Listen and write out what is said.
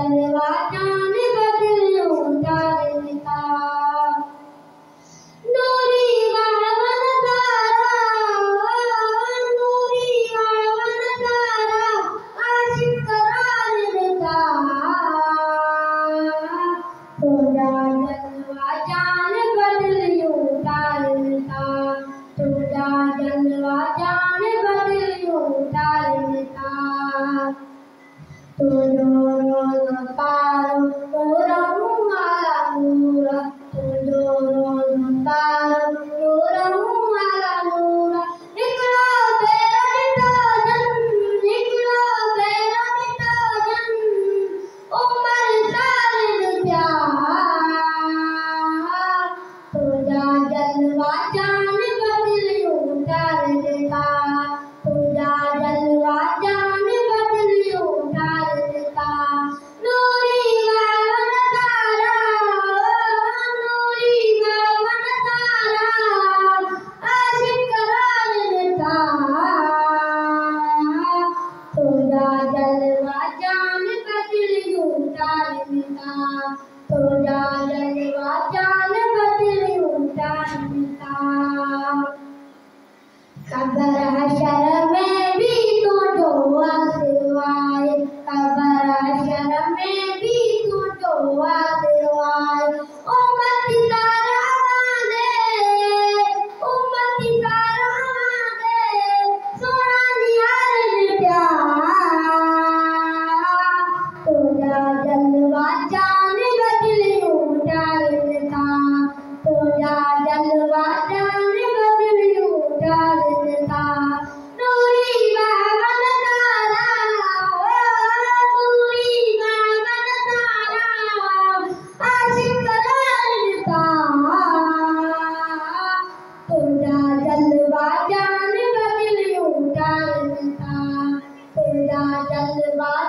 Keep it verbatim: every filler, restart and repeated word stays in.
जलवा जान बदलूं तारता नूरी वावन तारा नूरी वावन तारा आशिक करार देता तुझा जलवा जान बदलूं तारता तुझा जलवा जान बदलूं तारता तुझो रोज़ पारो नूरहूं माला नूरा तुझो रोज़ पारो नूरहूं माला नूरा निकलो बेरा मिटाजन निकलो बेरा मिटाजन उमर सारिद प्यार तुझा जलवा जान बदलूं तारता तुझा जलवा जान बदलूं तारता नूरी वावन तारा नूरी वावन तारा आशिक करार देता तुझा जलवा जान बदलूं तारता तुझा जलवा जान बदलूं तारता कबर हशर में भी तो जो आसिरवाए कबर हशर में भी तो जो आसिरवाए उम्मती सारा दे उम्मती सारा दे सोना निहार प्यार तुझा जलवा जान बदलूं तारता तुझा जलवा जान बदलूं तारता नूरी वावन तारा नूरी वावन तारा आशिक करार देता तुझा जलवा जान बदलूं तारता तुझा जलवा